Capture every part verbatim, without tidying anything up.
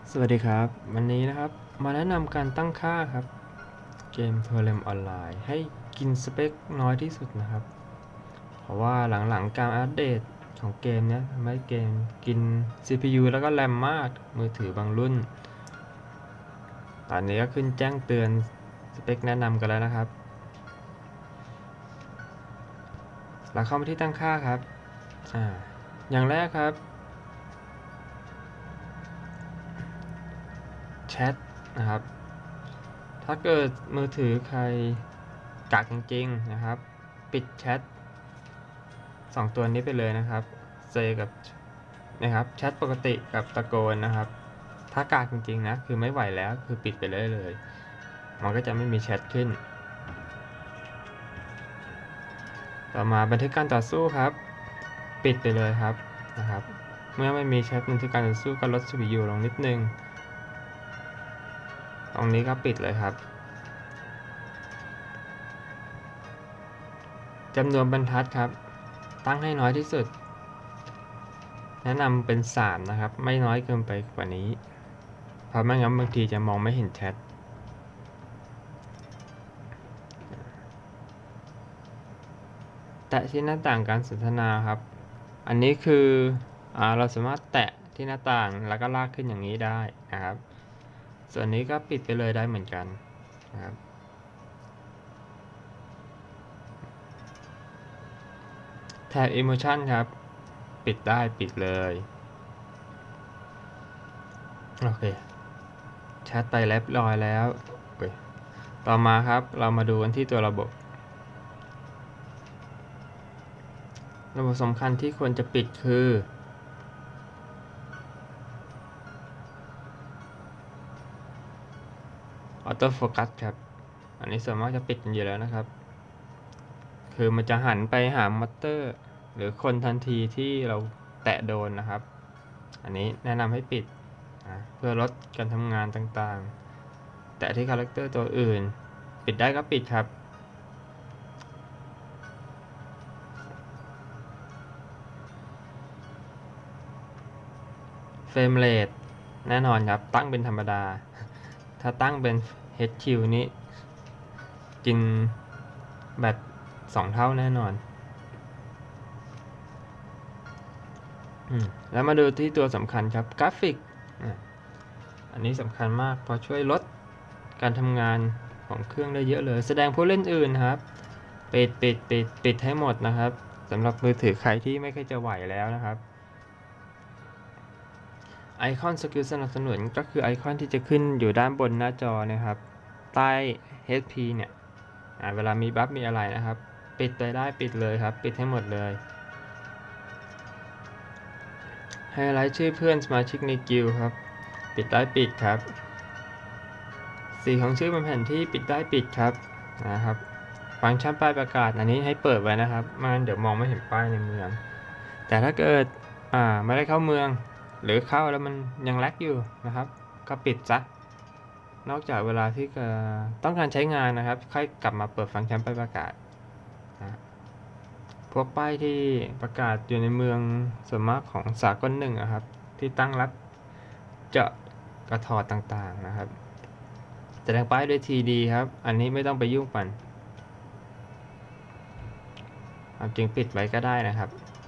สวัสดีครับวันนี้นะครับมาแนะนำการตั้งค่าครับเกม Theorem ออนไลน์ให้กินสเปคน้อยที่สุดนะครับเพราะว่าหลังๆการอัปเดตของเกมนี้ทำให้เกมกิน ซี พี ยู แล้วก็แรมมากมือถือบางรุ่นตอนนี้ก็ขึ้นแจ้งเตือนสเปคแนะนำกันแล้วนะครับเราเข้ามาที่ตั้งค่าครับอ่าอย่างแรกครับแชทนะครับถ้าเกิดมือถือใครกักจริงๆนะครับปิดแชทสองตัวนี้ไปเลยนะครับเซกับนะครับแชทปกติกับตะโกนนะครับถ้ากากจริงๆนะคือไม่ไหวแล้วคือปิดไปเลยเลยมันก็จะไม่มีแชทขึ้นต่อมาบันทึกการต่อสู้ครับปิดไปเลยครับนะครับเมื่อไม่มีแชทบันทึกการต่อสู้ก็ลด ซี พี ยู ลงนิดนึงตรงนี้ก็ปิดเลยครับจำนวนบรรทัดครับตั้งให้น้อยที่สุดแนะนำเป็นสามนะครับไม่น้อยเกินไปกว่านี้เพราะไม่งั้นบางทีจะมองไม่เห็นแชทแตะที่หน้าต่างการสนทนาครับอันนี้คืออ่าเราสามารถแตะที่หน้าต่างแล้วก็ลากขึ้นอย่างนี้ได้นะครับส่วนนี้ก็ปิดไปเลยได้เหมือนกันนะครับแท็บ Emotion ครับปิดได้ปิดเลยโอเคแชทไปเรียบร้อยแล้วต่อมาครับเรามาดูกันที่ตัวระบบระบบสำคัญที่ควรจะปิดคือออโต้โฟกัสครับอันนี้ส่วนมากจะปิดกันอยู่แล้วนะครับคือมันจะหันไปหามอเตอร์หรือคนทันทีที่เราแตะโดนนะครับอันนี้แนะนำให้ปิดนะเพื่อลดการทำงานต่างๆแตะที่คาแรคเตอร์ตัวอื่นปิดได้ก็ปิดครับเฟรมเรทแน่นอนครับตั้งเป็นธรรมดาถ้าตั้งเป็น เอช คิว นี้กินแบตสองเท่าแน่นอนอืมแล้วมาดูที่ตัวสำคัญครับกราฟิกอันนี้สำคัญมากเพราะช่วยลดการทำงานของเครื่องได้เยอะเลยแสดงผู้เล่นอื่นครับปิดปิดปิดปิดให้หมดนะครับสำหรับมือถือใครที่ไม่ค่อยจะไหวแล้วนะครับไอคอนสกิลสนับสนุนก็คือไอคอนที่จะขึ้นอยู่ด้านบนหน้าจอนะครับใต้ เอช พี เนี่ยเวลามีบัฟมีอะไรนะครับปิดไปได้ปิดเลยครับปิดให้หมดเลยไฮไลท์ชื่อเพื่อนสมาชิกในกิลด์ครับปิดได้ปิดครับสีของชื่อบนแผนที่ปิดได้ปิดครับนะครับฟังก์ชันป้ายประกาศอันนี้ให้เปิดไว้นะครับไมันเดี๋ยวมองไม่เห็นป้ายในเมืองแต่ถ้าเกิดอ่าไม่ได้เข้าเมืองหรือเข้าแล้วมันยังแลกอยู่นะครับก็ปิดซะนอกจากเวลาที่ต้องการใช้งานนะครับค่อยกลับมาเปิดฟังก์ชันป้ายประกาศนะพวกป้ายที่ประกาศอยู่ในเมืองส่วนมากของสากลหนึ่งครับที่ตั้งรับเจาะกระถอดต่างๆนะครับแสดงป้ายด้วย ที ดี ครับอันนี้ไม่ต้องไปยุ่งมันความจริงปิดไว้ก็ได้นะครับ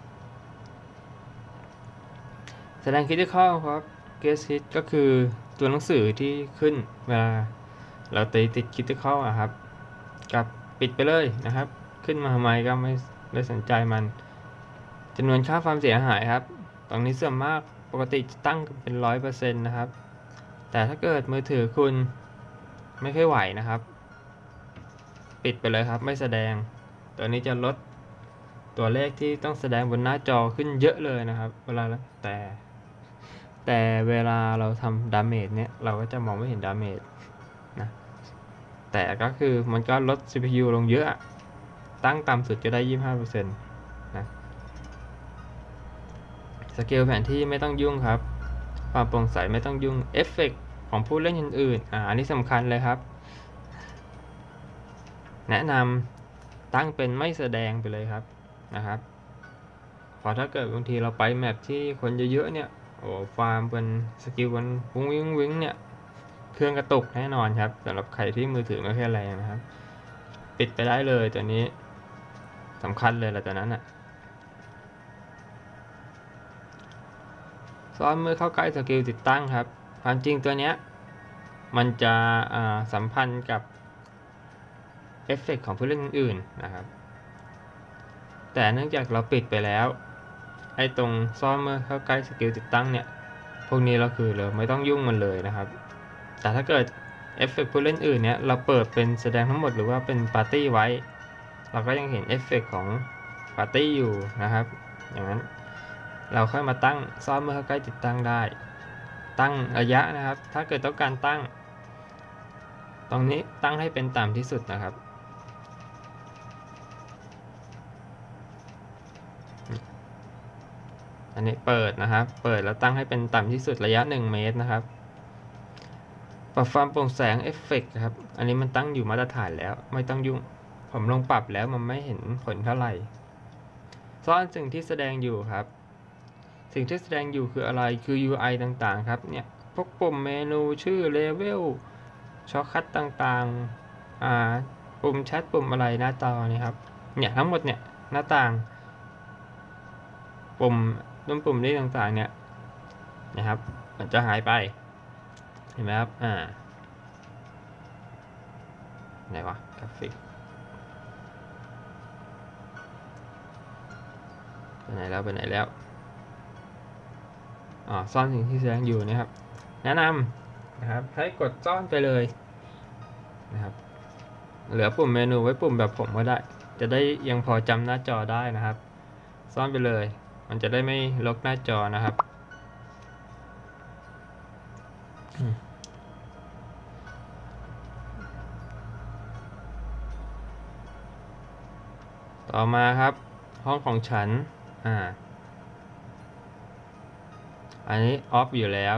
แสดง Critical ครับ Guest Hit ก็คือตัวหนังสือที่ขึ้นเวลาเราตีติด Critical อะครับกับปิดไปเลยนะครับขึ้นมาทำไมก็ไม่ไม่สนใจมันจำนวนค่าความเสียหายครับตรงนี้ส่วนมากปกติจะตั้งเป็น ร้อยเปอร์เซ็นต์ นะครับแต่ถ้าเกิดมือถือคุณไม่ค่อยไหวนะครับปิดไปเลยครับไม่แสดงตัวนี้จะลดตัวเลขที่ต้องแสดงบนหน้าจอขึ้นเยอะเลยนะครับเวลาแต่แต่เวลาเราทำดาเมจเนี่ยเราก็จะมองไม่เห็นดาเมจนะแต่ก็คือมันก็ลด ซี พี ยู ลงเยอะตั้งต่ำสุดจะได้ ยี่สิบห้าเปอร์เซ็นต์ นะสเกลแผนที่ไม่ต้องยุ่งครับความโปร่งใสไม่ต้องยุ่งเอฟเฟกต์ของผู้เล่นอื่นๆอ่าอันนี้สำคัญเลยครับแนะนำตั้งเป็นไม่แสดงไปเลยครับนะครับพอถ้าเกิดบางทีเราไปแมปที่คนเยอะๆเนี่ยโอ้ฟาร์มเป็นสกิลมันวุ้งวิ้งวิ้งเนี่ยเครื่องกระตุกแน่นอนครับสำหรับใครที่มือถือไม่ค่อยแรงนะครับ ปิดไปได้เลยตัวนี้สำคัญเลยแหละตัวนั้นอ่ะซ้อนเมื่อเข้าใกล้สกิลติดตั้งครับความจริงตัวเนี้ยมันจะสัมพันธ์กับเอฟเฟกต์ของผู้เล่นอื่นๆนะครับแต่เนื่องจากเราปิดไปแล้วไอ้ตรงซ่อนเมื่อเข้าใกล้สกิลติดตั้งเนี่ยพวกนี้เราคือเราไม่ต้องยุ่งมันเลยนะครับแต่ถ้าเกิดเอฟเฟกต์ผู้เล่นอื่นเนี่ยเราเปิดเป็นแสดงทั้งหมดหรือว่าเป็นปาร์ตี้ไว้เราก็ยังเห็นเอฟเฟกต์ของปาร์ตี้อยู่นะครับอย่างนั้นเราค่อยมาตั้งซ่อนเมื่อเข้าใกล้ติดตั้งได้ตั้งระยะนะครับถ้าเกิดต้องการตั้งตรงนี้ตั้งให้เป็นต่ำที่สุดนะครับอันนี้เปิดนะครับเปิดแล้วตั้งให้เป็นต่ำที่สุดระยะหนึ่งเมตรนะครับปรับความโปร่งแสงเอฟเฟกต์ครับอันนี้มันตั้งอยู่มาตรฐานแล้วไม่ต้องยุ่งผมลองปรับแล้วมันไม่เห็นผลเท่าไหร่ซ่อนสิ่งที่แสดงอยู่ครับสิ่งที่แสดงอยู่คืออะไรคือ ยู ไอ ต่างๆครับเนี่ยพวกปุ่มเมนูชื่อเลเวลช็อตคัทต่างๆอ่าปุ่มแชทปุ่มอะไรหน้าจอนี่ครับเนี่ยทั้งหมดเนี่ยหน้าต่างปุ่มนุ่มปุ่มนี้ต่างๆเนี่ยนะครับมันจะหายไปเห็นไหมครับอ่าไหนวะกราฟิกไปไหนแล้วไปไหนแล้วอ๋อซ่อนสิ่งที่แสดงอยู่นะครับแนะนำนะครับให้กดซ่อนไปเลยนะครับเหลือปุ่มเมนูไว้ปุ่มแบบผมก็ได้จะได้ยังพอจำหน้าจอได้นะครับซ่อนไปเลยมันจะได้ไม่ลกหน้าจอนะครับต่อมาครับห้องของฉันอ่าอันนี้ออฟอยู่แล้ว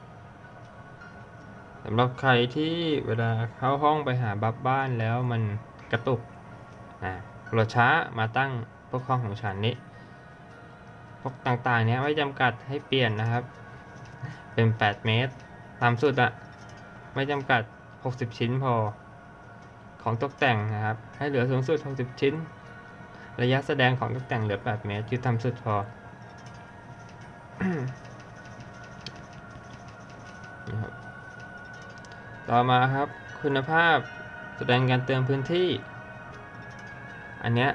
สำหรับใครที่เวลาเข้าห้องไปหาบัฟบ้านแล้วมันกระตุกอ่าโหลดช้ามาตั้งพวกห้องของฉันนี้พวกต่างๆเนี้ยไว้จำกัดให้เปลี่ยนนะครับเป็นแปดเมตรตามสุดอะไม่จำกัดหกสิบชิ้นพอของตกแต่งนะครับให้เหลือสูงสุดหกสิบชิ้นระยะแสดงของตกแต่งเหลือแปดเมตรคือทำสุดพอ ต่อมาครับคุณภาพแสดงการเติมพื้นที่อันเนี้ย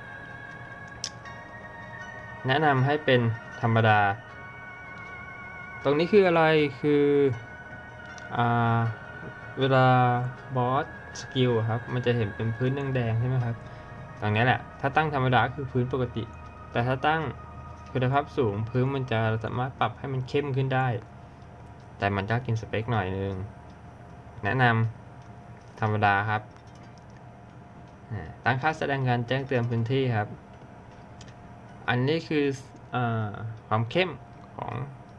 แนะนำให้เป็นธรรมดาตรงนี้คืออะไรคืออ่าเวลาบอสสกิลครับมันจะเห็นเป็นพื้นแดงๆใช่ไหมครับตรงนี้แหละถ้าตั้งธรรมดาคือพื้นปกติแต่ถ้าตั้งคุณภาพสูงพื้นมันจะสามารถปรับให้มันเข้มขึ้นได้แต่มันจะกินสเปคหน่อยนึงแนะนำธรรมดาครับตั้งค่าแสดงการแจ้งเตือนพื้นที่ครับอันนี้คืออความเข้มของ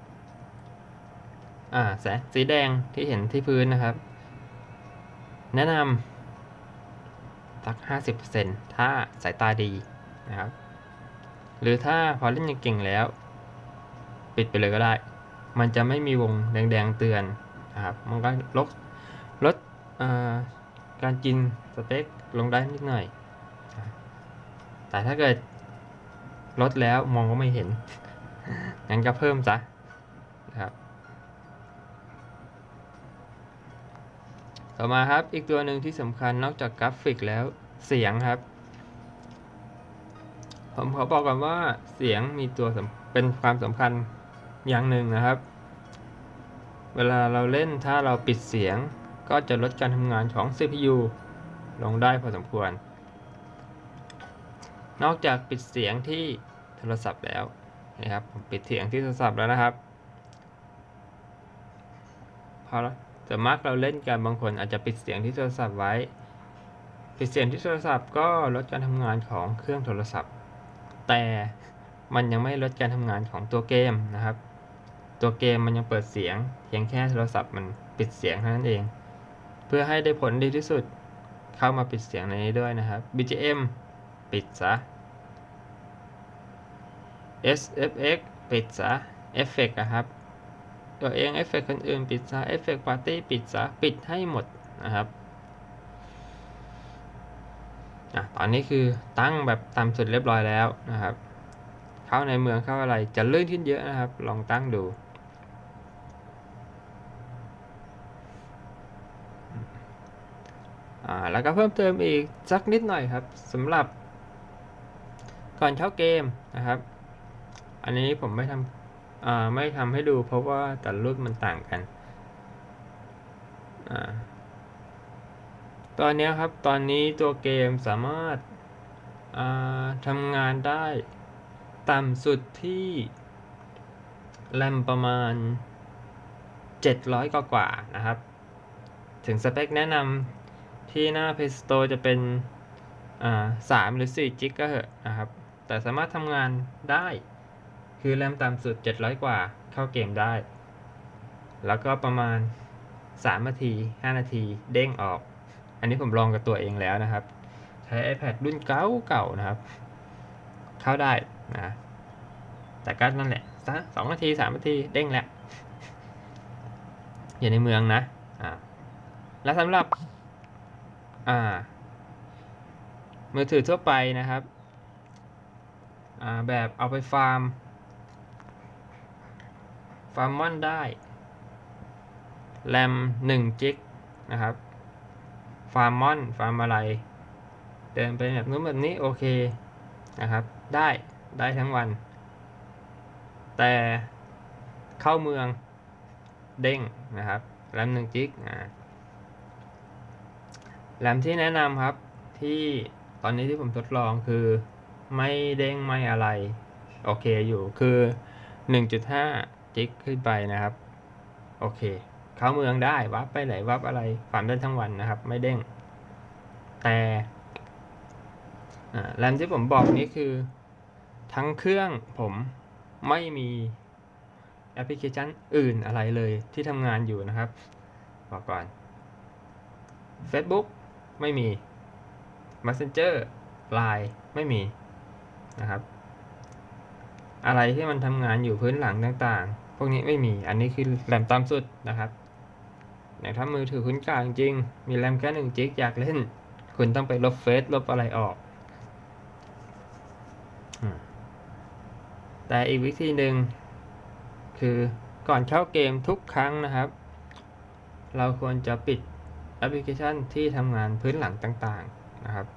อ่าแสงสีแดงที่เห็นที่พื้นนะครับแนะนำสัก ห้าสิบเปอร์เซ็นต์ ถ้าสายตาดีนะครับหรือถ้าพอเล่นยังเก่งแล้วปิดไปเลยก็ได้มันจะไม่มีวงแดงๆเตือนนะครับมันก็ลดลดการกินสเปคลงได้นิดหน่อยแต่ถ้าเกิดลดแล้วมองก็ไม่เห็นงั้นก็เพิ่มซะนะครับต่อมาครับอีกตัวหนึ่งที่สำคัญนอกจากกราฟิกแล้วเสียงครับผมขอบอกก่อนว่าเสียงมีตัวเป็นความสำคัญอย่างหนึ่งนะครับเวลาเราเล่นถ้าเราปิดเสียงก็จะลดการทำงานของ ซี พี ยู ลงได้พอสมควรนอกจากปิดเสียงที่โทรศัพท์แล้วนะครับผมปิดเสียงที่โทรศัพท์แล้วนะครับพอแต่มากเราเล่นกันบางคนอาจจะปิดเสียงที่โทรศัพท์ไว้ปิดเสียงที่โทรศัพท์ก็ลดการทำงานของเครื่องโทรศัพท์แต่มันยังไม่ลดการทำงานของตัวเกมนะครับตัวเกมมันยังเปิดเสียงเพียงแค่โทรศัพท์มันปิดเสียงเท่านั้นเองเพื่อให้ได้ผลดีที่สุดเข้ามาปิดเสียงในนี้ด้วยนะครับ บี จี เอ็ม ปิดซะ เอส เอฟ เอ็กซ์ ปิดซะเอฟเฟกต์นะครับตัวเองเอฟเฟกต์คนอื่นปิดซะเอฟเฟกต์ปาร์ตี้ปิดซะปิดให้หมดนะครับอ่ะตอนนี้คือตั้งแบบต่ำสุดเรียบร้อยแล้วนะครับเข้าในเมืองเข้าอะไรจะลื่นขึ้นเยอะนะครับลองตั้งดูอ่าแล้วก็เพิ่มเติมอีกสักนิดหน่อยครับสำหรับก่อนเข้าเกมนะครับอันนี้ผมไม่ทำอ่าไม่ทำให้ดูเพราะว่าแต่ละรุ่นมันต่างกันอ่าตอนนี้ครับตอนนี้ตัวเกมสามารถอ่าทำงานได้ต่ำสุดที่แรมประมาณเจ็ดร้อยกว่าๆนะครับถึงสเปคแนะนำที่หน้า Play Store จะเป็นอ่าสามหรือสี่จิกก็เหอะนะครับแต่สามารถทำงานได้คือแรมต่ำสุดเจ็ดร้อยกว่าเข้าเกมได้แล้วก็ประมาณสามนาทีห้านาทีเด้งออกอันนี้ผมลองกับตัวเองแล้วนะครับใช้ iPad รุ่นเก่าเก่านะครับเข้าได้นะแต่ก็นั่นแหละสักสองนาทีสามนาทีเด้งแล้วอยู่ในเมืองนะอ่าแล้วสำหรับอ่ามือถือทั่วไปนะครับอ่าแบบเอาไปฟาร์มฟาร์มมอนได้แรมหนึ่งจิกนะครับฟาร์มมอนฟาร์มอะไรเดินไปแบบนู้นแบบนี้โอเคนะครับได้ได้ทั้งวันแต่เข้าเมืองเด้งนะครับแรมหนึ่งจิกอ่าแรมที่แนะนำครับที่ตอนนี้ที่ผมทดลองคือไม่เด้งไม่อะไรโอเคอยู่คือ หนึ่งจุดห้า จิกขึ้นไปนะครับโอเคเข้าเมืองได้วับไปไหนวับอะไรฟาร์มได้ทั้งวันนะครับไม่เด้งแต่แรมที่ผมบอกนี้คือทั้งเครื่องผมไม่มีแอปพลิเคชันอื่นอะไรเลยที่ทำงานอยู่นะครับบอกก่อน Facebook ไม่มี Messenger ไลน์ ไม่มีนะครับอะไรที่มันทำงานอยู่พื้นหลังต่างๆพวกนี้ไม่มีอันนี้คือแรมต่ำสุดนะครับอย่างถ้ามือถือคุณกลางจริงมีแรมแค่หนึ่งจิกอยากเล่นคุณต้องไปลบเฟซลบอะไรออกแต่อีกวิธีหนึ่งคือก่อนเข้าเกมทุกครั้งนะครับเราควรจะปิดแอปพลิเคชันที่ทำงานพื้นหลังต่างๆนะครับ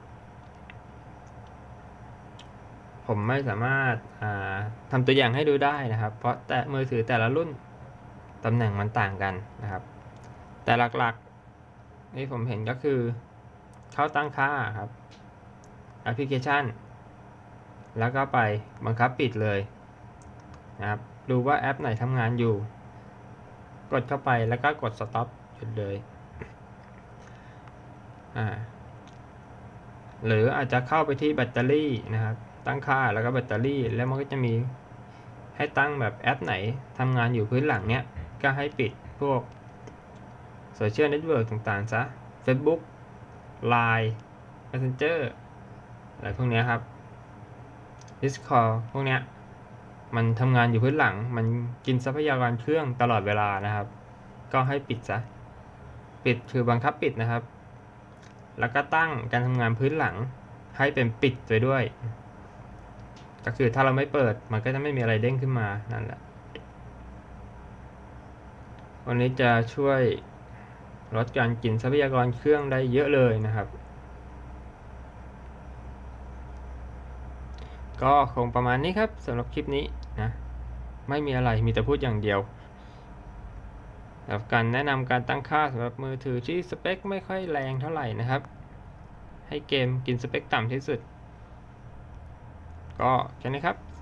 ผมไม่สามารถทำตัวอย่างให้ดูได้นะครับเพราะแต่มือถือแต่ละรุ่นตำแหน่งมันต่างกันนะครับแต่หลักๆที่ผมเห็นก็คือเข้าตั้งค่าครับแอปพลิเคชันแล้วก็ไปบังคับปิดเลยนะครับดูว่าแอปไหนทำงานอยู่กดเข้าไปแล้วก็กด stop หยุดเลยอ่าหรืออาจจะเข้าไปที่แบตเตอรี่นะครับตั้งค่าแล้วก็แบตเตอรี่แล้วมันก็จะมีให้ตั้งแบบแอปไหนทำงานอยู่พื้นหลังเนี้ยก็ให้ปิดพวกโซเชียลเน็ตเวิร์กต่างๆซะ Facebook ไลน์ Messenger อะไรพวกนี้ครับ Discord พวกเนี้ยมันทำงานอยู่พื้นหลังมันกินทรัพยากรเครื่องตลอดเวลานะครับก็ให้ปิดซะปิดคือบังคับปิดนะครับแล้วก็ตั้งการทำงานพื้นหลังให้เป็นปิดไปด้วยก็คือถ้าเราไม่เปิดมันก็จะไม่มีอะไรเด้งขึ้นมานั่นแหละวันนี้จะช่วยลดการกินทรัพยากรเครื่องได้เยอะเลยนะครับก็คงประมาณนี้ครับสำหรับคลิปนี้นะไม่มีอะไรมีแต่พูดอย่างเดียวกับการแนะนำการตั้งค่าสำหรับมือถือที่สเปคไม่ค่อยแรงเท่าไหร่นะครับให้เกมกินสเปคต่ำที่สุดก็แค่นี้ครับ